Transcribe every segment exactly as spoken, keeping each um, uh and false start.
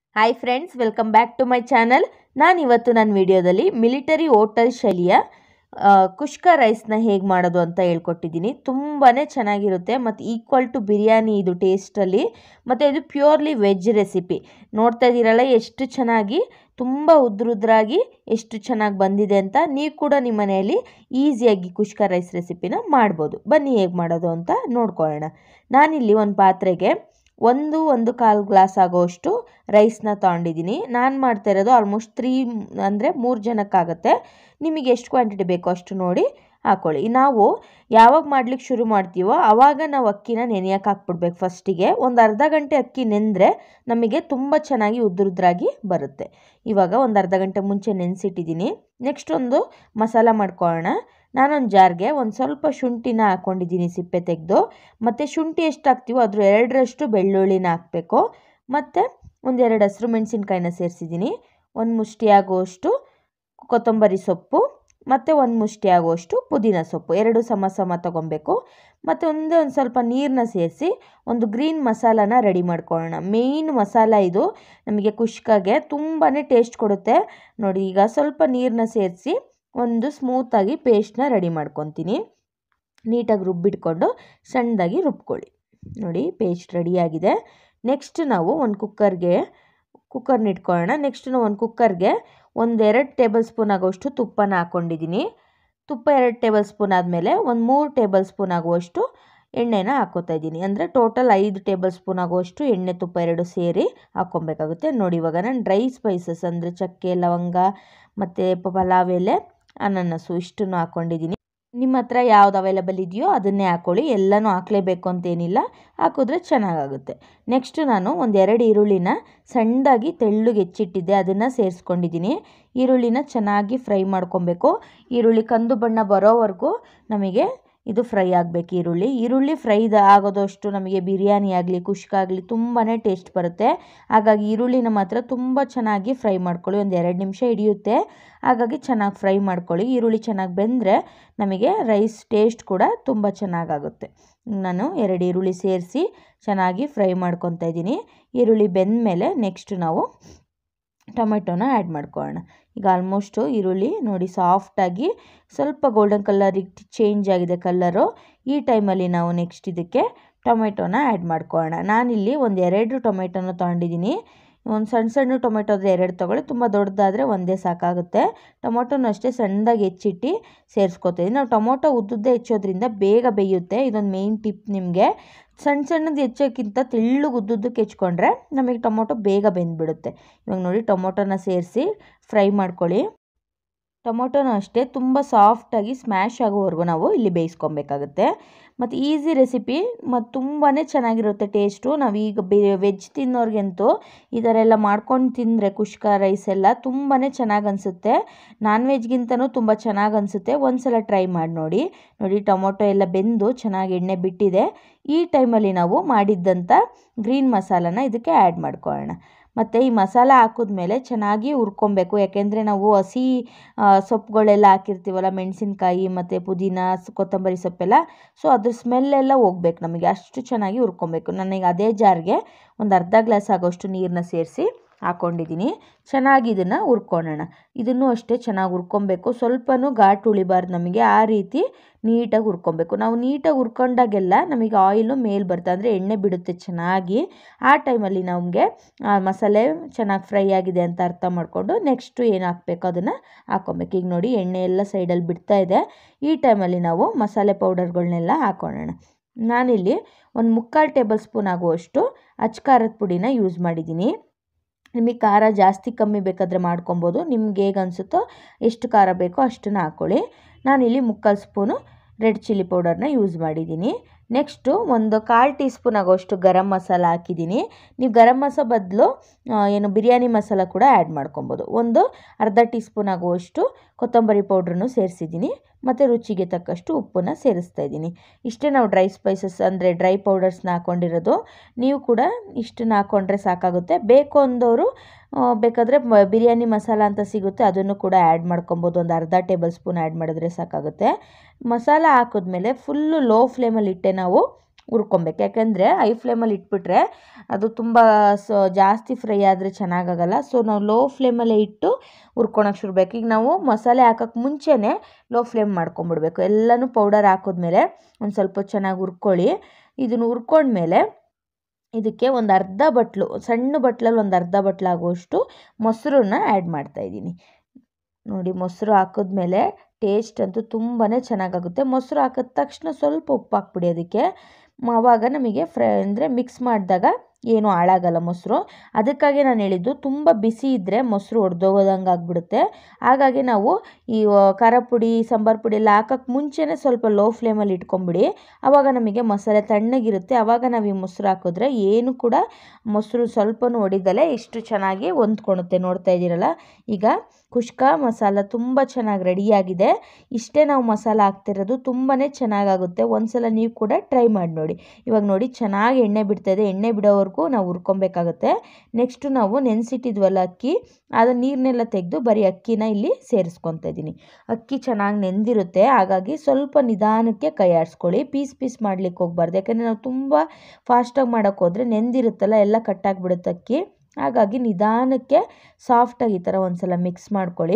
Hi friends, welcome back to my channel. ನಾನು ಇವತ್ತು ನನ್ನ ವಿಡಿಯೋದಲ್ಲಿ ಮಿಲಿಟರಿ ಹೋಟೆಲ್ ಶೈಲಿಯ ಕುಷ್ಕ ರೈಸ್ನ ಹೇಗೆ ಮಾಡೋದು ಅಂತ ಹೇಳ್ಕೊಟ್ಟಿದ್ದೀನಿ. ತುಂಬಾ ಚೆನ್ನಾಗಿರುತ್ತೆ ಮತ್ತು ಈಕ್ವಲ್ ಟು ಬಿರಿಯಾನಿ ಇದು ಟೇಸ್ಟಲ್ಲಿ. ಮತ್ತು ಇದು ಪ್ಯೂರ್ಲಿ ವೆಜ್ ರೆಸಿಪಿ. ನೋಡ್ತಾ ಇದ್ದೀರಲ್ಲ ಎಷ್ಟು ಚೆನ್ನಾಗಿ, ತುಂಬ ಉದ್ರುದ್ರಾಗಿ ಎಷ್ಟು ಚೆನ್ನಾಗಿ ಬಂದಿದೆ ಅಂತ. ನೀವು ಕೂಡ ನಿಮ್ಮ ಮನೆಯಲ್ಲಿ ಈಸಿಯಾಗಿ ಕುಷ್ಕ ರೈಸ್ ರೆಸಿಪಿನ ಮಾಡ್ಬೋದು. ಬನ್ನಿ ಹೇಗೆ ಮಾಡೋದು ಅಂತ ನೋಡ್ಕೊಳ್ಳೋಣ. ನಾನಿಲ್ಲಿ ಒಂದು ಪಾತ್ರೆಗೆ ಒಂದು ಒಂದು ಕಾಲು ಗ್ಲಾಸ್ ಆಗೋಷ್ಟು ರೈಸ್ನ ತೊಗೊಂಡಿದ್ದೀನಿ. ನಾನು ಮಾಡ್ತಾ ಇರೋದು ಆಲ್ಮೋಸ್ಟ್ ತ್ರೀ ಅಂದರೆ ಮೂರು ಜನಕ್ಕಾಗುತ್ತೆ. ನಿಮಗೆ ಎಷ್ಟು ಕ್ವಾಂಟಿಟಿ ಬೇಕೋ ಅಷ್ಟು ನೋಡಿ ಹಾಕ್ಕೊಳ್ಳಿ. ನಾವು ಯಾವಾಗ ಮಾಡ್ಲಿಕ್ಕೆ ಶುರು ಮಾಡ್ತೀವೋ ಆವಾಗ ನಾವು ಅಕ್ಕಿನ ನೆನೆಯೋಕೆ ಹಾಕ್ಬಿಡ್ಬೇಕು. ಫಸ್ಟಿಗೆ ಒಂದು ಅರ್ಧ ಗಂಟೆ ಅಕ್ಕಿ ನೆಂದರೆ ನಮಗೆ ತುಂಬ ಚೆನ್ನಾಗಿ ಉದ್ರುದ್ರಾಗಿ ಬರುತ್ತೆ. ಇವಾಗ ಒಂದು ಅರ್ಧ ಗಂಟೆ ಮುಂಚೆ ನೆನೆಸಿಟ್ಟಿದ್ದೀನಿ. ನೆಕ್ಸ್ಟ್ ಒಂದು ಮಸಾಲ ಮಾಡ್ಕೊಳ್ಳೋಣ. ನಾನೊಂದು ಜಾರ್ಗೆ ಒಂದು ಸ್ವಲ್ಪ ಶುಂಠಿನ ಹಾಕ್ಕೊಂಡಿದ್ದೀನಿ ಸಿಪ್ಪೆ ತೆಗೆದು. ಮತ್ತು ಶುಂಠಿ ಎಷ್ಟು ಹಾಕ್ತೀವೋ ಅದ್ರ ಎರಡರಷ್ಟು ಬೆಳ್ಳುಳ್ಳಿನ ಹಾಕಬೇಕು. ಮತ್ತು ಒಂದೆರಡು ಹಸಿರು ಮೆಣಸಿನ್ಕಾಯಿನ ಸೇರಿಸಿದ್ದೀನಿ. ಒಂದು ಮುಷ್ಟಿ ಆಗುವಷ್ಟು ಕೊತ್ತಂಬರಿ ಸೊಪ್ಪು ಮತ್ತು ಒಂದು ಮುಷ್ಟಿ ಆಗುವಷ್ಟು ಪುದೀನ ಸೊಪ್ಪು, ಎರಡು ಸಮ ಸಮ ತೊಗೊಬೇಕು. ಮತ್ತು ಒಂದೇ ಒಂದು ಸ್ವಲ್ಪ ನೀರನ್ನ ಸೇರಿಸಿ ಒಂದು ಗ್ರೀನ್ ಮಸಾಲಾನ ರೆಡಿ ಮಾಡ್ಕೊಳ್ಳೋಣ. ಮೇಯ್ನ್ ಮಸಾಲ ಇದು ನಮಗೆ ಕುಷ್ಕಾಗೆ ತುಂಬಾ ಟೇಸ್ಟ್ ಕೊಡುತ್ತೆ. ನೋಡಿ, ಈಗ ಸ್ವಲ್ಪ ನೀರನ್ನ ಸೇರಿಸಿ ಒಂದು ಸ್ಮೂತಾಗಿ ಪೇಸ್ಟ್ನ ರೆಡಿ ಮಾಡ್ಕೊತೀನಿ. ನೀಟಾಗಿ ರುಬ್ಬಿಟ್ಕೊಂಡು ಸಣ್ಣದಾಗಿ ರುಬ್ಕೊಳ್ಳಿ. ನೋಡಿ, ಪೇಸ್ಟ್ ರೆಡಿಯಾಗಿದೆ. ನೆಕ್ಸ್ಟ್ ನಾವು ಒಂದು ಕುಕ್ಕರ್ಗೆ ಕುಕ್ಕರ್ನ ಇಟ್ಕೊಳ್ಳೋಣ. ನೆಕ್ಸ್ಟ್ ನಾವು ಒಂದು ಕುಕ್ಕರ್ಗೆ ಒಂದೆರಡು ಟೇಬಲ್ ಸ್ಪೂನ್ ಆಗೋಷ್ಟು ತುಪ್ಪನ ಹಾಕ್ಕೊಂಡಿದ್ದೀನಿ. ತುಪ್ಪ ಎರಡು ಟೇಬಲ್ ಸ್ಪೂನ್ ಆದಮೇಲೆ ಒಂದು ಮೂರು ಟೇಬಲ್ ಸ್ಪೂನ್ ಆಗುವಷ್ಟು ಎಣ್ಣೆನ ಹಾಕ್ಕೋತಾ ಇದ್ದೀನಿ. ಅಂದರೆ ಟೋಟಲ್ ಐದು ಟೇಬಲ್ ಸ್ಪೂನ್ ಆಗುವಷ್ಟು ಎಣ್ಣೆ ತುಪ್ಪ ಎರಡು ಸೇರಿ ಹಾಕ್ಕೊಬೇಕಾಗುತ್ತೆ. ನೋಡಿ, ಇವಾಗ ನಾನು ಡ್ರೈ ಸ್ಪೈಸಸ್ ಅಂದರೆ ಚಕ್ಕೆ, ಲವಂಗ ಮತ್ತು ಪಲಾವ್ ಎಲೆ, ಅನನಸು ಇಷ್ಟನ್ನು ಹಾಕ್ಕೊಂಡಿದ್ದೀನಿ. ನಿಮ್ಮ ಹತ್ರ ಯಾವ್ದು ಅವೈಲೇಬಲ್ ಇದೆಯೋ ಅದನ್ನೇ ಹಾಕ್ಕೊಳ್ಳಿ. ಎಲ್ಲನೂ ಹಾಕಲೇಬೇಕು ಅಂತೇನಿಲ್ಲ, ಹಾಕಿದ್ರೆ ಚೆನ್ನಾಗಾಗುತ್ತೆ. ನೆಕ್ಸ್ಟು ನಾನು ಒಂದೆರಡು ಈರುಳ್ಳಿನ ಸಣ್ಣದಾಗಿ ತೆಳ್ಳಗೆ ಹೆಚ್ಚಿಟ್ಟಿದ್ದೆ, ಅದನ್ನು ಸೇರಿಸ್ಕೊಂಡಿದ್ದೀನಿ. ಈರುಳ್ಳಿನ ಚೆನ್ನಾಗಿ ಫ್ರೈ ಮಾಡ್ಕೊಬೇಕು. ಈರುಳ್ಳಿ ಕಂದು ಬಣ್ಣ ಬರೋವರೆಗೂ ನಮಗೆ ಇದು ಫ್ರೈ ಆಗಬೇಕು. ಈರುಳ್ಳಿ ಈರುಳ್ಳಿ ಫ್ರೈ ಆಗೋದಷ್ಟು ನಮಗೆ ಬಿರಿಯಾನಿ ಆಗಲಿ ಕುಷ್ಕ ಆಗಲಿ ತುಂಬಾ ಟೇಸ್ಟ್ ಬರುತ್ತೆ. ಹಾಗಾಗಿ ಈರುಳ್ಳಿನ ಮಾತ್ರ ತುಂಬ ಚೆನ್ನಾಗಿ ಫ್ರೈ ಮಾಡ್ಕೊಳ್ಳಿ. ಒಂದು ಎರಡು ನಿಮಿಷ ಹಿಡಿಯುತ್ತೆ, ಹಾಗಾಗಿ ಚೆನ್ನಾಗಿ ಫ್ರೈ ಮಾಡ್ಕೊಳ್ಳಿ. ಈರುಳ್ಳಿ ಚೆನ್ನಾಗಿ ಬೆಂದರೆ ನಮಗೆ ರೈಸ್ ಟೇಸ್ಟ್ ಕೂಡ ತುಂಬ ಚೆನ್ನಾಗಾಗುತ್ತೆ. ನಾನು ಎರಡು ಈರುಳ್ಳಿ ಸೇರಿಸಿ ಚೆನ್ನಾಗಿ ಫ್ರೈ ಮಾಡ್ಕೊತಾ ಇದ್ದೀನಿ. ಈರುಳ್ಳಿ ಬೆಂದ ಮೇಲೆ ನೆಕ್ಸ್ಟ್ ನಾವು ಟೊಮೆಟೊನ ಆ್ಯಡ್ ಮಾಡ್ಕೊಳ್ಳೋಣ. ಈಗ ಆಲ್ಮೋಸ್ಟು ಈರುಳ್ಳಿ ನೋಡಿ ಸಾಫ್ಟಾಗಿ ಸ್ವಲ್ಪ ಗೋಲ್ಡನ್ ಕಲರಿಗೆ ಚೇಂಜ್ ಆಗಿದೆ ಕಲ್ಲರು. ಈ ಟೈಮಲ್ಲಿ ನಾವು ನೆಕ್ಸ್ಟ್ ಇದಕ್ಕೆ ಟೊಮೆಟೊನ ಆ್ಯಡ್ ಮಾಡ್ಕೊಳ್ಳೋಣ. ನಾನಿಲ್ಲಿ ಒಂದು ಎರಡು ಟೊಮೆಟೊನ ತೊಗೊಂಡಿದ್ದೀನಿ. ಒಂದು ಸಣ್ಣ ಸಣ್ಣ ಟೊಮೆಟೊ ಆದರೆ ಎರಡು ತೊಗೊಳ್ಳಿ, ತುಂಬ ದೊಡ್ಡದಾದರೆ ಒಂದೇ ಸಾಕಾಗುತ್ತೆ. ಟೊಮೊಟೊನೂ ಅಷ್ಟೇ ಸಣ್ಣದಾಗಿ ಹೆಚ್ಚಿಟ್ಟು ಸೇರಿಸ್ಕೊತೀವಿ. ನಾವು ಟೊಮೊಟೊ ಉದ್ದುದ್ದೇ ಹೆಚ್ಚೋದ್ರಿಂದ ಬೇಗ ಬೇಯುತ್ತೆ. ಇದೊಂದು ಮೇಯ್ನ್ ಟಿಪ್ ನಿಮಗೆ. ಸಣ್ಣ ಸಣ್ಣದು ಹೆಚ್ಚೋಕ್ಕಿಂತ ತೆಳ್ಳಗೆ ಉದ್ದುದ್ದಕ್ಕೆ ಹೆಚ್ಕೊಂಡ್ರೆ ನಮಗೆ ಟೊಮೊಟೊ ಬೇಗ ಬೆಂದ್ಬಿಡುತ್ತೆ. ಇವಾಗ ನೋಡಿ, ಟೊಮೊಟೊನ ಸೇರಿಸಿ ಫ್ರೈ ಮಾಡ್ಕೊಳ್ಳಿ. ಟೊಮೊಟೊನೂ ಅಷ್ಟೇ ತುಂಬ ಸಾಫ್ಟಾಗಿ ಸ್ಮ್ಯಾಶ್ ಆಗೋವರೆಗೂ ನಾವು ಇಲ್ಲಿ ಬೇಯಿಸ್ಕೊಬೇಕಾಗುತ್ತೆ. ಮತ್ತು ಈಸಿ ರೆಸಿಪಿ ಮತ್ತು ತುಂಬಾ ಚೆನ್ನಾಗಿರುತ್ತೆ ಟೇಸ್ಟು. ನಾವೀಗ ಬೆ ವೆಜ್ ತಿನ್ನೋರಿಗಂತೂ ಈ ಥರ ಎಲ್ಲ ಮಾಡ್ಕೊಂಡು ತಿಂದರೆ ಕುಷ್ಕ ರೈಸ್ ಎಲ್ಲ ತುಂಬಾ ಚೆನ್ನಾಗಿ ಅನಿಸುತ್ತೆ. ನಾನ್ ವೆಜ್ಗಿಂತನೂ ತುಂಬ ಚೆನ್ನಾಗಿ ಅನಿಸುತ್ತೆ. ಒಂದು ಸಲ ಟ್ರೈ ಮಾಡಿ ನೋಡಿ. ನೋಡಿ, ಟೊಮೊಟೊ ಎಲ್ಲ ಬೆಂದು ಚೆನ್ನಾಗಿ ಎಣ್ಣೆ ಬಿಟ್ಟಿದೆ. ಈ ಟೈಮಲ್ಲಿ ನಾವು ಮಾಡಿದ್ದಂಥ ಗ್ರೀನ್ ಮಸಾಲಾನ ಇದಕ್ಕೆ ಆ್ಯಡ್ ಮಾಡ್ಕೊಳ್ಳೋಣ. ಮತ್ತು ಈ ಮಸಾಲ ಹಾಕಿದ್ಮೇಲೆ ಚೆನ್ನಾಗಿ ಹುರ್ಕೊಬೇಕು. ಯಾಕೆಂದರೆ ನಾವು ಹಸಿ ಸೊಪ್ಪುಗಳೆಲ್ಲ ಹಾಕಿರ್ತೀವಲ್ಲ, ಮೆಣಸಿನ್ಕಾಯಿ ಮತ್ತು ಪುದೀನ ಕೊತ್ತಂಬರಿ ಸೊಪ್ಪೆಲ್ಲ, ಸೊ ಅದ್ರ ಸ್ಮೆಲ್ಲೆಲ್ಲ ಹೋಗ್ಬೇಕು ನಮಗೆ. ಅಷ್ಟು ಚೆನ್ನಾಗಿ ಹುರ್ಕೊಬೇಕು. ನನಗೆ ಅದೇ ಜಾರ್ಗೆ ಒಂದು ಅರ್ಧ ಗ್ಲಾಸ್ ಆಗೋಷ್ಟು ನೀರನ್ನ ಸೇರಿಸಿ ಹಾಕ್ಕೊಂಡಿದ್ದೀನಿ. ಚೆನ್ನಾಗಿ ಇದನ್ನು ಹುರ್ಕೊಳ್ಳೋಣ. ಇದನ್ನು ಅಷ್ಟೇ ಚೆನ್ನಾಗಿ ಹುರ್ಕೊಬೇಕು. ಸ್ವಲ್ಪನೂ ಘಾಟು ಉಳಿಬಾರ್ದು ನಮಗೆ. ಆ ರೀತಿ ನೀಟಾಗಿ ಹುರ್ಕೊಬೇಕು. ನಾವು ನೀಟಾಗಿ ಹುರ್ಕೊಂಡಾಗೆಲ್ಲ ನಮಗೆ ಆಯಿಲು ಮೇಲೆ ಬರುತ್ತೆ, ಅಂದರೆ ಎಣ್ಣೆ ಬಿಡುತ್ತೆ ಚೆನ್ನಾಗಿ. ಆ ಟೈಮಲ್ಲಿ ನಮಗೆ ಮಸಾಲೆ ಚೆನ್ನಾಗಿ ಫ್ರೈ ಆಗಿದೆ ಅಂತ ಅರ್ಥ ಮಾಡಿಕೊಂಡು ನೆಕ್ಸ್ಟು ಏನು ಹಾಕಬೇಕು ಅದನ್ನು ಹಾಕ್ಕೊಬೇಕು. ಈಗ ನೋಡಿ, ಎಣ್ಣೆ ಎಲ್ಲ ಸೈಡಲ್ಲಿ ಬಿಡ್ತಾ ಇದೆ. ಈ ಟೈಮಲ್ಲಿ ನಾವು ಮಸಾಲೆ ಪೌಡರ್ಗಳನ್ನೆಲ್ಲ ಹಾಕೊಳ್ಳೋಣ. ನಾನಿಲ್ಲಿ ಒಂದು ಮುಕ್ಕಾಲು ಟೇಬಲ್ ಸ್ಪೂನ್ ಆಗುವಷ್ಟು ಅಚ್ಚ ಖಾರದ ಪುಡಿನ ಯೂಸ್ ಮಾಡಿದ್ದೀನಿ. ನಿಮಗೆ ಖಾರ ಜಾಸ್ತಿ ಕಮ್ಮಿ ಬೇಕಾದರೆ ಮಾಡ್ಕೊಬೋದು. ನಿಮ್ಗೆ ಹೇಗೆ ಅನಿಸುತ್ತೋ ಎಷ್ಟು ಖಾರ ಬೇಕೋ ಅಷ್ಟನ್ನು ಹಾಕ್ಕೊಳ್ಳಿ. ನಾನಿಲ್ಲಿ ಮುಕ್ಕಾಲು ಸ್ಪೂನು ರೆಡ್ ಚಿಲ್ಲಿ ಪೌಡರ್ನ ಯೂಸ್ ಮಾಡಿದ್ದೀನಿ. ನೆಕ್ಸ್ಟು ಒಂದು ಕಾಲು ಟೀ ಸ್ಪೂನ್ ಆಗೋಷ್ಟು ಗರಂ ಮಸಾಲ ಹಾಕಿದ್ದೀನಿ. ನೀವು ಗರಂ ಮಸಾಲ ಬದಲು ಏನು ಬಿರಿಯಾನಿ ಮಸಾಲ ಕೂಡ ಆ್ಯಡ್ ಮಾಡ್ಕೊಬೋದು. ಒಂದು ಅರ್ಧ ಟೀ ಸ್ಪೂನ್ ಆಗುವಷ್ಟು ಕೊತ್ತಂಬರಿ ಪೌಡ್ರನ್ನು ಸೇರಿಸಿದ್ದೀನಿ. ಮತ್ತು ರುಚಿಗೆ ತಕ್ಕಷ್ಟು ಉಪ್ಪನ್ನು ಸೇರಿಸ್ತಾ ಇದ್ದೀನಿ. ಇಷ್ಟೇ ನಾವು ಡ್ರೈ ಸ್ಪೈಸಸ್ ಅಂದರೆ ಡ್ರೈ ಪೌಡರ್ಸ್ನ ಹಾಕ್ಕೊಂಡಿರೋದು. ನೀವು ಕೂಡ ಇಷ್ಟನ್ನು ಹಾಕ್ಕೊಂಡ್ರೆ ಸಾಕಾಗುತ್ತೆ. ಬೇಕು ಅಂದವರು ಬೇಕಾದರೆ ಬಿರಿಯಾನಿ ಮಸಾಲ ಅಂತ ಸಿಗುತ್ತೆ, ಅದನ್ನು ಕೂಡ ಆ್ಯಡ್ ಮಾಡ್ಕೊಬೋದು. ಒಂದು ಅರ್ಧ ಟೇಬಲ್ ಸ್ಪೂನ್ ಆ್ಯಡ್ ಮಾಡಿದ್ರೆ ಸಾಕಾಗುತ್ತೆ. ಮಸಾಲ ಹಾಕಿದ್ಮೇಲೆ ಫುಲ್ಲು ಲೋ ಫ್ಲೇಮಲ್ಲಿ ಇಟ್ಟೆ ನಾವು ಹುರ್ಕೊಬೇಕು. ಯಾಕೆಂದರೆ ಐ ಫ್ಲೇಮಲ್ಲಿ ಇಟ್ಬಿಟ್ರೆ ಅದು ತುಂಬ ಸೊ ಜಾಸ್ತಿ ಫ್ರೈ ಆದರೆ ಚೆನ್ನಾಗಾಗಲ್ಲ. ಸೊ ನಾವು ಲೋ ಫ್ಲೇಮಲ್ಲೇ ಇಟ್ಟು ಹುರ್ಕೊಳಕ್ಕೆ ಶುರುಬೇಕು. ಈಗ ನಾವು ಮಸಾಲೆ ಹಾಕೋಕ್ಕೆ ಮುಂಚೆನೇ ಲೋ ಫ್ಲೇಮ್ ಮಾಡ್ಕೊಂಬಿಡ್ಬೇಕು. ಎಲ್ಲನೂ ಪೌಡರ್ ಹಾಕಿದ್ಮೇಲೆ ಒಂದು ಸ್ವಲ್ಪ ಚೆನ್ನಾಗಿ ಹುರ್ಕೊಳ್ಳಿ. ಇದನ್ನು ಹುರ್ಕೊಂಡ್ಮೇಲೆ ಇದಕ್ಕೆ ಒಂದು ಅರ್ಧ ಬಟ್ಲು, ಸಣ್ಣ ಬಟ್ಲಲ್ಲಿ ಒಂದು ಅರ್ಧ ಬಟ್ಲಾಗುವಷ್ಟು ಮೊಸರನ್ನ ಆ್ಯಡ್ ಮಾಡ್ತಾಯಿದ್ದೀನಿ. ನೋಡಿ, ಮೊಸರು ಹಾಕಿದ್ಮೇಲೆ ಟೇಸ್ಟ್ ಅಂತೂ ತುಂಬಾ ಚೆನ್ನಾಗಾಗುತ್ತೆ. ಮೊಸರು ಹಾಕಿದ ತಕ್ಷಣ ಸ್ವಲ್ಪ ಉಪ್ಪು ಹಾಕ್ಬಿಡಿ ಅದಕ್ಕೆ. ಆವಾಗ ನಮಗೆ ಫ್ರೈ ಅಂದರೆ ಮಿಕ್ಸ್ ಮಾಡಿದಾಗ ಏನೂ ಹಾಳಾಗಲ್ಲ ಮೊಸರು. ಅದಕ್ಕಾಗಿ ನಾನು ಹೇಳಿದ್ದು, ತುಂಬ ಬಿಸಿ ಇದ್ದರೆ ಮೊಸರು ಒಡೆದೋಗೋದಂಗೆ ಆಗಿಬಿಡುತ್ತೆ. ಹಾಗಾಗಿ ನಾವು ಈ ಖಾರ ಪುಡಿ ಸಾಂಬಾರು ಪುಡಿ ಎಲ್ಲ ಹಾಕೋಕ್ಕೆ ಮುಂಚೆನೇ ಸ್ವಲ್ಪ ಲೋ ಫ್ಲೇಮಲ್ಲಿ ಇಟ್ಕೊಂಬಿಡಿ. ಆವಾಗ ನಮಗೆ ಮಸಾಲೆ ತಣ್ಣಗಿರುತ್ತೆ. ಆವಾಗ ನಾವು ಈ ಮೊಸರು ಹಾಕಿದ್ರೆ ಏನು ಕೂಡ ಮೊಸರು ಸ್ವಲ್ಪನೂ ಒಡಿದಲೇ ಇಷ್ಟು ಚೆನ್ನಾಗಿ ಹೊಂದ್ಕೊಳುತ್ತೆ. ನೋಡ್ತಾ ಇದ್ದೀರಲ್ಲ, ಈಗ ಕುಷ್ಕ ಮಸಾಲ ತುಂಬ ಚೆನ್ನಾಗಿ ರೆಡಿಯಾಗಿದೆ. ಇಷ್ಟೇ ನಾವು ಮಸಾಲ ಹಾಕ್ತಿರೋದು, ತುಂಬಾ ಚೆನ್ನಾಗಾಗುತ್ತೆ. ಒಂದ್ಸಲ ನೀವು ಕೂಡ ಟ್ರೈ ಮಾಡಿ ನೋಡಿ. ಇವಾಗ ನೋಡಿ, ಚೆನ್ನಾಗಿ ಎಣ್ಣೆ ಬಿಡ್ತಾಯಿದೆ. ಎಣ್ಣೆ ಬಿಡೋವರೆಗೂ ನಾವು ಹುರ್ಕೊಬೇಕಾಗುತ್ತೆ. ನೆಕ್ಸ್ಟು ನಾವು ನೆನೆಸಿಟ್ಟಿದ್ವಲ್ಲ ಅಕ್ಕಿ, ಅದು ನೀರನ್ನೆಲ್ಲ ತೆಗೆದು ಬರೀ ಅಕ್ಕಿನ ಇಲ್ಲಿ ಸೇರಿಸ್ಕೊತಾ ಇದ್ದೀನಿ. ಅಕ್ಕಿ ಚೆನ್ನಾಗಿ ನೆಂದಿರುತ್ತೆ, ಹಾಗಾಗಿ ಸ್ವಲ್ಪ ನಿಧಾನಕ್ಕೆ ಕೈ ಆಡಿಸ್ಕೊಳ್ಳಿ. ಪೀಸ್ ಪೀಸ್ ಮಾಡ್ಲಿಕ್ಕೆ ಹೋಗ್ಬಾರ್ದು. ಯಾಕಂದರೆ ನಾವು ತುಂಬ ಫಾಸ್ಟಾಗಿ ಮಾಡೋಕ್ಕೆ ಹೋದರೆ ನೆಂದಿರುತ್ತಲ್ಲ, ಎಲ್ಲ ಕಟ್ಟಾಗಿಬಿಡುತ್ತೆ ಅಕ್ಕಿ. ಹಾಗಾಗಿ ನಿಧಾನಕ್ಕೆ ಸಾಫ್ಟಾಗಿ ಈ ಥರ ಒಂದು ಸಲ ಮಿಕ್ಸ್ ಮಾಡ್ಕೊಳ್ಳಿ.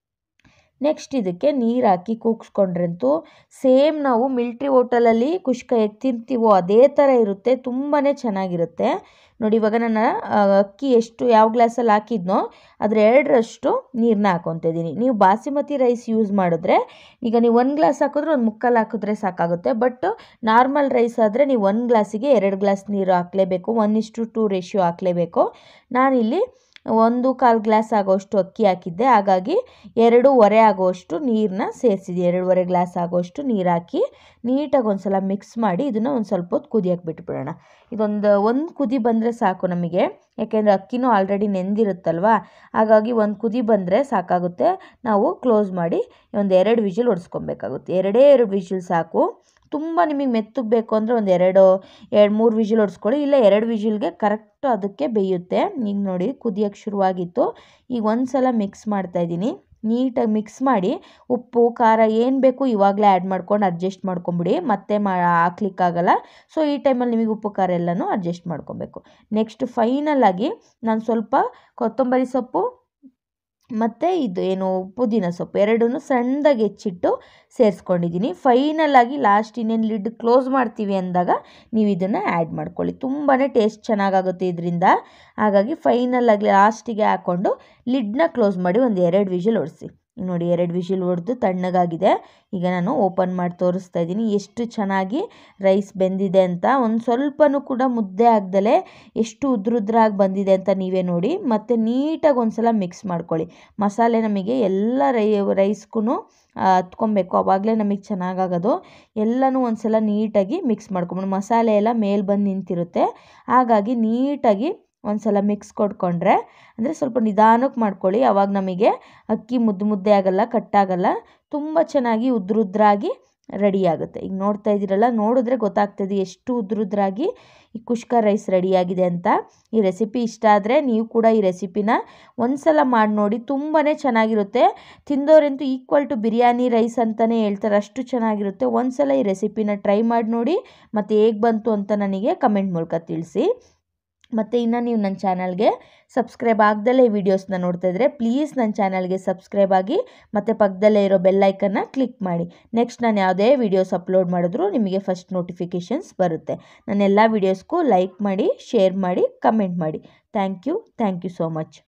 ನೆಕ್ಸ್ಟ್ ಇದಕ್ಕೆ ನೀರು ಹಾಕಿ ಕೂಗಿಸ್ಕೊಂಡ್ರಂತೂ ಸೇಮ್ ನಾವು ಮಿಲ್ಟ್ರಿ ಹೋಟೆಲಲ್ಲಿ ಕುಷ್ಕ ಹೇಗೆ ತಿಂತೀವೋ ಅದೇ ಥರ ಇರುತ್ತೆ. ತುಂಬಾ ಚೆನ್ನಾಗಿರುತ್ತೆ. ನೋಡಿ, ಇವಾಗ ನಾನು ಅಕ್ಕಿ ಎಷ್ಟು ಯಾವ ಗ್ಲಾಸಲ್ಲಿ ಹಾಕಿದ್ನೋ ಅದ್ರ ಎರಡರಷ್ಟು ನೀರನ್ನ ಹಾಕ್ಕೊತಾ ಇದ್ದೀನಿ. ನೀವು ಬಾಸುಮತಿ ರೈಸ್ ಯೂಸ್ ಮಾಡಿದ್ರೆ ಈಗ ನೀವು ಒಂದು ಗ್ಲಾಸ್ ಹಾಕಿದ್ರೆ ಒಂದು ಮುಕ್ಕಾಲು ಹಾಕಿದ್ರೆ ಸಾಕಾಗುತ್ತೆ. ಬಟ್ ನಾರ್ಮಲ್ ರೈಸ್ ಆದರೆ ನೀವು ಒಂದು ಗ್ಲಾಸಿಗೆ ಎರಡು ಗ್ಲಾಸ್ ನೀರು ಹಾಕಲೇಬೇಕು. ಒನ್ ಇಷ್ಟು ಟೂ ರೇಷಿಯೋ ಹಾಕಲೇಬೇಕು. ನಾನಿಲ್ಲಿ ಒಂದು ಕಾಲು ಗ್ಲಾಸ್ ಆಗೋಷ್ಟು ಅಕ್ಕಿ ಹಾಕಿದ್ದೆ, ಹಾಗಾಗಿ ಎರಡೂವರೆ ಆಗೋಷ್ಟು ನೀರನ್ನ ಸೇರಿಸಿದ್ದೆ. ಎರಡೂವರೆ ಗ್ಲಾಸ್ ಆಗೋಷ್ಟು ನೀರು ಹಾಕಿ ನೀಟಾಗಿ ಒಂದು ಸಲ ಮಿಕ್ಸ್ ಮಾಡಿ ಇದನ್ನು ಒಂದು ಸ್ವಲ್ಪ ಹೊತ್ತು ಕುದಿಯೋಕ್ಕೆ ಬಿಟ್ಬಿಡೋಣ. ಇದೊಂದು ಒಂದು ಕುದಿ ಬಂದರೆ ಸಾಕು ನಮಗೆ. ಯಾಕೆಂದರೆ ಅಕ್ಕಿನೂ ಆಲ್ರೆಡಿ ನೆಂದಿರುತ್ತಲ್ವ, ಹಾಗಾಗಿ ಒಂದು ಕುದಿ ಬಂದರೆ ಸಾಕಾಗುತ್ತೆ. ನಾವು ಕ್ಲೋಸ್ ಮಾಡಿ ಒಂದು ಎರಡು ವಿಜಿಲ್ ಹೊಡೆಸ್ಕೊಬೇಕಾಗುತ್ತೆ. ಎರಡೇ ಎರಡು ವಿಜಿಲ್ ಸಾಕು. ತುಂಬ ನಿಮಗೆ ಮೆತ್ತಗೆ ಬೇಕು ಅಂದರೆ ಒಂದು ಎರಡು ಎರಡು ಮೂರು ವಿಜಿಲ್ ಹೊಡೆಸ್ಕೊಳ್ಳಿ. ಇಲ್ಲ ಎರಡು ವಿಜಿಲ್ಗೆ ಕರೆಕ್ಟು ಅದಕ್ಕೆ ಬೇಯುತ್ತೆ. ಈಗ ನೋಡಿ, ಕುದಿಯೋಕ್ಕೆ ಶುರುವಾಗಿತ್ತು. ಈಗ ಒಂದು ಸಲ ಮಿಕ್ಸ್ ಮಾಡ್ತಾಯಿದ್ದೀನಿ. ನೀಟಾಗಿ ಮಿಕ್ಸ್ ಮಾಡಿ ಉಪ್ಪು ಖಾರ ಏನು ಬೇಕು ಇವಾಗಲೇ ಆ್ಯಡ್ ಮಾಡ್ಕೊಂಡು ಅಡ್ಜಸ್ಟ್ ಮಾಡ್ಕೊಂಬಿಡಿ. ಮತ್ತೆ ಮಾ ಹಾಕ್ಲಿಕ್ಕಾಗಲ್ಲ. ಸೊ ಈ ಟೈಮಲ್ಲಿ ನಿಮಗೆ ಉಪ್ಪು ಖಾರ ಎಲ್ಲನೂ ಅಡ್ಜಸ್ಟ್ ಮಾಡ್ಕೊಬೇಕು. ನೆಕ್ಸ್ಟ್ ಫೈನಲಾಗಿ ನಾನು ಸ್ವಲ್ಪ ಕೊತ್ತಂಬರಿ ಸೊಪ್ಪು ಮತ್ತು ಇದು ಏನು ಪುದೀನ ಸೊಪ್ಪು ಎರಡನ್ನೂ ಸಣ್ಣದಾಗಿ ಹೆಚ್ಚಿಟ್ಟು ಸೇರಿಸ್ಕೊಂಡಿದ್ದೀನಿ. ಫೈನಲಾಗಿ ಲಾಸ್ಟ್ ಇನ್ನೇನು ಲಿಡ್ ಕ್ಲೋಸ್ ಮಾಡ್ತೀವಿ ಅಂದಾಗ ನೀವು ಇದನ್ನು ಆ್ಯಡ್ ಮಾಡ್ಕೊಳ್ಳಿ. ತುಂಬಾ ಟೇಸ್ಟ್ ಚೆನ್ನಾಗಾಗುತ್ತೆ ಇದರಿಂದ. ಹಾಗಾಗಿ ಫೈನಲಾಗಿ ಲಾಸ್ಟಿಗೆ ಹಾಕ್ಕೊಂಡು ಲಿಡ್ನ ಕ್ಲೋಸ್ ಮಾಡಿ ಒಂದು ಎರಡು ವಿಜಿಲ್ ಹೊಡಿಸಿ. ನೋಡಿ, ಎರಡು ವಿಜಿಲ್ ಹೊಡೆದು ತಣ್ಣಗಾಗಿದೆ. ಈಗ ನಾನು ಓಪನ್ ಮಾಡಿ ತೋರಿಸ್ತಾ ಇದ್ದೀನಿ ಎಷ್ಟು ಚೆನ್ನಾಗಿ ರೈಸ್ ಬೆಂದಿದೆ ಅಂತ. ಒಂದು ಸ್ವಲ್ಪನೂ ಕೂಡ ಮುದ್ದೆ ಆಗದಲೇ ಎಷ್ಟು ಉದ್ರುದ್ರಾಗಿ ಬಂದಿದೆ ಅಂತ ನೀವೇ ನೋಡಿ. ಮತ್ತು ನೀಟಾಗಿ ಒಂದು ಸಲ ಮಿಕ್ಸ್ ಮಾಡ್ಕೊಳ್ಳಿ. ಮಸಾಲೆ ನಮಗೆ ಎಲ್ಲ ರೈ ರೈಸ್ಗೂ ಹತ್ಕೊಬೇಕು, ಆವಾಗಲೇ ನಮಗೆ ಚೆನ್ನಾಗಾಗೋದು. ಎಲ್ಲನೂ ಒಂದು ಸಲ ನೀಟಾಗಿ ಮಿಕ್ಸ್ ಮಾಡ್ಕೊಂಬಿಡು. ಮಸಾಲೆ ಎಲ್ಲ ಮೇಲೆ ಬಂದು ನಿಂತಿರುತ್ತೆ, ಹಾಗಾಗಿ ನೀಟಾಗಿ ಒಂದು ಸಲ ಮಿಕ್ಸ್ ಕೊಟ್ಕೊಂಡ್ರೆ ಅಂದರೆ ಸ್ವಲ್ಪ ನಿಧಾನಕ್ಕೆ ಮಾಡ್ಕೊಳ್ಳಿ. ಆವಾಗ ನಮಗೆ ಅಕ್ಕಿ ಮುದ್ದು ಮುದ್ದೆ ಆಗಲ್ಲ, ಕಟ್ಟಾಗಲ್ಲ, ತುಂಬ ಚೆನ್ನಾಗಿ ಉದ್ರುದ್ರಾಗಿ ರೆಡಿ ಆಗುತ್ತೆ. ಈಗ ನೋಡ್ತಾ ಇದ್ದೀರಲ್ಲ, ನೋಡಿದ್ರೆ ಗೊತ್ತಾಗ್ತದೆ ಎಷ್ಟು ಉದ್ರುದ್ರಾಗಿ ಈ ಕುಷ್ಕ ರೈಸ್ ರೆಡಿಯಾಗಿದೆ ಅಂತ. ಈ ರೆಸಿಪಿ ಇಷ್ಟ ಆದರೆ ನೀವು ಕೂಡ ಈ ರೆಸಿಪಿನ ಒಂದು ಸಲ ಮಾಡಿ ನೋಡಿ. ತುಂಬಾ ಚೆನ್ನಾಗಿರುತ್ತೆ. ತಿಂದವರಂತೂ ಈಕ್ವಲ್ ಟು ಬಿರಿಯಾನಿ ರೈಸ್ ಅಂತಲೇ ಹೇಳ್ತಾರೆ, ಅಷ್ಟು ಚೆನ್ನಾಗಿರುತ್ತೆ. ಒಂದು ಸಲ ಈ ರೆಸಿಪಿನ ಟ್ರೈ ಮಾಡಿ ನೋಡಿ, ಮತ್ತು ಹೇಗೆ ಬಂತು ಅಂತ ನನಗೆ ಕಮೆಂಟ್ ಮೂಲಕ ತಿಳಿಸಿ. ಮತ್ತು ಇನ್ನು ನೀವು ನನ್ನ ಚಾನಲ್ಗೆ ಸಬ್ಸ್ಕ್ರೈಬ್ ಆಗದಲ್ಲೇ ಈ ವಿಡಿಯೋಸ್ನ ನೋಡ್ತಾ ಇದ್ದರೆ ಪ್ಲೀಸ್ ನನ್ನ ಚಾನಲ್ಗೆ ಸಬ್ಸ್ಕ್ರೈಬ್ ಆಗಿ ಮತ್ತು ಪಕ್ಕದಲ್ಲೇ ಇರೋ ಬೆಲ್ಲೈಕನ್ನ ಕ್ಲಿಕ್ ಮಾಡಿ. ನೆಕ್ಸ್ಟ್ ನಾನು ಯಾವುದೇ ವೀಡಿಯೋಸ್ ಅಪ್ಲೋಡ್ ಮಾಡಿದ್ರೂ ನಿಮಗೆ ಫಸ್ಟ್ ನೋಟಿಫಿಕೇಷನ್ಸ್ ಬರುತ್ತೆ. ನನ್ನ ಎಲ್ಲ ವೀಡಿಯೋಸ್ಗೂ ಲೈಕ್ ಮಾಡಿ, ಶೇರ್ ಮಾಡಿ, ಕಮೆಂಟ್ ಮಾಡಿ. Thank you thank you so much.